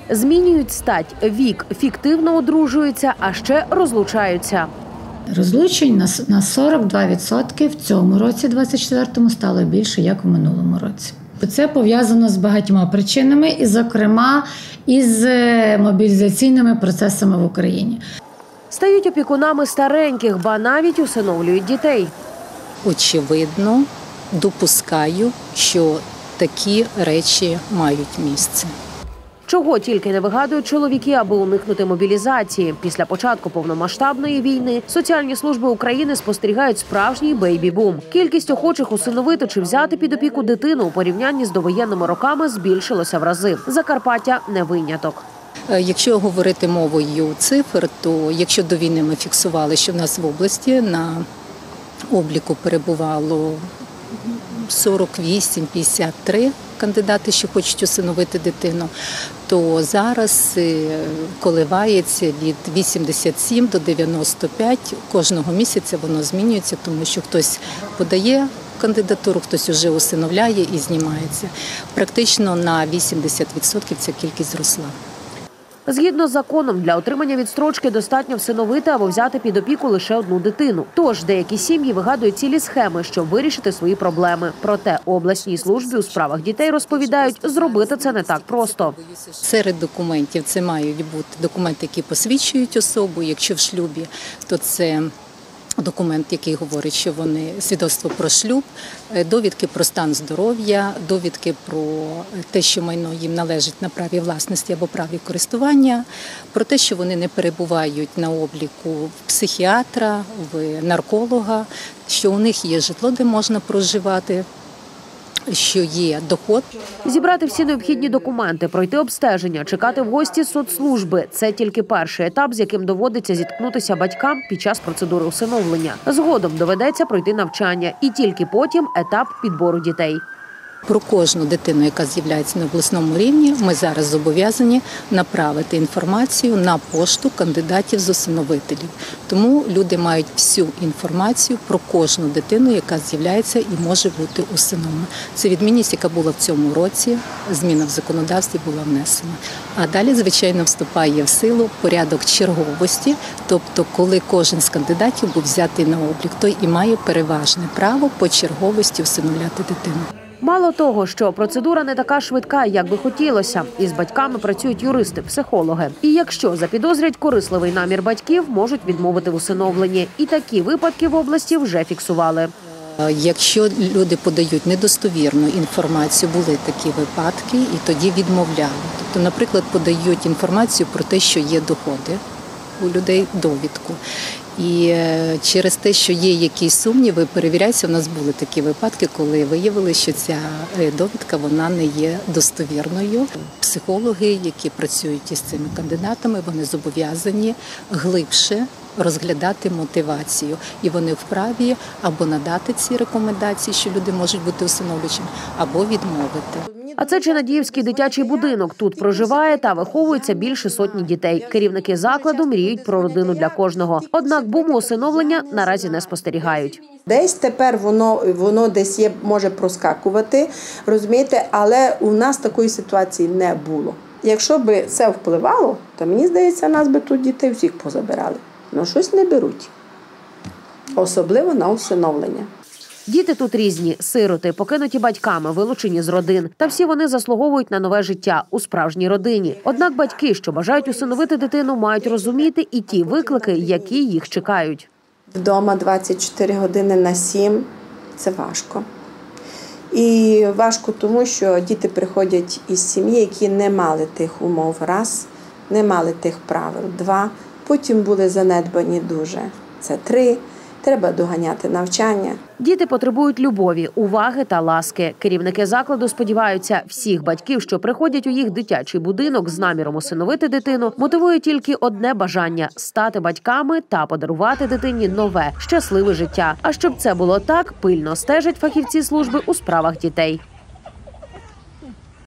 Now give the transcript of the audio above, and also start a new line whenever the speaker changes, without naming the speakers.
Змінюють стать, вік, фіктивно одружуються, а ще розлучаються.
Розлучень на 42% в цьому році, 24-му, стало більше, як у минулому році. Це пов'язано з багатьма причинами, і, зокрема, із мобілізаційними процесами в Україні.
Стають опікунами стареньких, ба навіть усиновлюють дітей.
Очевидно, допускаю, що такі речі мають місце.
Чого тільки не вигадують чоловіки, аби уникнути мобілізації. Після початку повномасштабної війни соціальні служби України спостерігають справжній бейбі-бум. Кількість охочих усиновити чи взяти під опіку дитину у порівнянні з довоєнними роками збільшилося в рази. Закарпаття не виняток.
Якщо говорити мовою цифр, то якщо до війни ми фіксували, що в нас в області на обліку перебувало 48-53 кандидати, що хочуть усиновити дитину, то зараз коливається від 87 до 95. Кожного місяця воно змінюється, тому що хтось подає кандидатуру, хтось вже усиновляє і знімається. Практично на 80% ця кількість зросла.
Згідно з законом, для отримання відстрочки достатньо всиновити або взяти під опіку лише одну дитину. Тож деякі сім'ї вигадують цілі схеми, щоб вирішити свої проблеми. Проте у обласній службі у справах дітей розповідають, зробити це не так просто.
Серед документів це мають бути документи, які посвідчують особу. Якщо в шлюбі, то це документ, який говорить, що вони свідоцтво про шлюб, довідки про стан здоров'я, довідки про те, що майно їм належить на праві власності або праві користування, про те, що вони не перебувають на обліку в психіатра, в нарколога, що у них є житло, де можна проживати, що є доход.
Зібрати всі необхідні документи, пройти обстеження, чекати в гості соцслужби – це тільки перший етап, з яким доводиться зіткнутися батькам під час процедури усиновлення. Згодом доведеться пройти навчання і тільки потім етап підбору дітей.
Про кожну дитину, яка з'являється на обласному рівні, ми зараз зобов'язані направити інформацію на пошту кандидатів з усиновителів. Тому люди мають всю інформацію про кожну дитину, яка з'являється і може бути усиновлена. Це відмінність, яка була в цьому році, зміна в законодавстві була внесена. А далі, звичайно, вступає в силу порядок черговості, тобто коли кожен з кандидатів був взятий на облік, той і має переважне право по черговості усиновляти дитину.
Мало того, що процедура не така швидка, як би хотілося. Із батьками працюють юристи, психологи. І якщо запідозрять корисливий намір батьків, можуть відмовити в усиновленні. І такі випадки в області вже фіксували.
Якщо люди подають недостовірну інформацію, були такі випадки, і тоді відмовляли. Тобто, наприклад, подають інформацію про те, що є доходи у людей, довідку. І через те, що є якісь сумніви, перевіряються, у нас були такі випадки, коли виявили, що ця довідка вона не є достовірною. Психологи, які працюють із цими кандидатами, вони зобов'язані глибше розглядати мотивацію. І вони вправі або надати ці рекомендації, що люди можуть бути усиновлювачами, або відмовити.
А це Чинадіївський дитячий будинок. Тут проживає та виховується більше сотні дітей. Керівники закладу мріють про родину для кожного. Однак буму усиновлення наразі не спостерігають.
Десь тепер воно десь є, може проскакувати, розумієте, але у нас такої ситуації не було. Якщо б це впливало, то мені здається, нас би тут дітей всіх позабирали. Ну щось не беруть, особливо на усиновлення.
Діти тут різні – сироти, покинуті батьками, вилучені з родин. Та всі вони заслуговують на нове життя у справжній родині. Однак батьки, що бажають усиновити дитину, мають розуміти і ті виклики, які їх чекають.
Вдома 24 години на 7 – це важко. І важко тому, що діти приходять із сім'ї, які не мали тих умов, раз, не мали тих правил, два, потім були занедбані дуже, це три. Треба доганяти навчання.
Діти потребують любові, уваги та ласки. Керівники закладу сподіваються, всіх батьків, що приходять у їх дитячий будинок з наміром усиновити дитину, мотивує тільки одне бажання – стати батьками та подарувати дитині нове, щасливе життя. А щоб це було так, пильно стежать фахівці служби у справах дітей.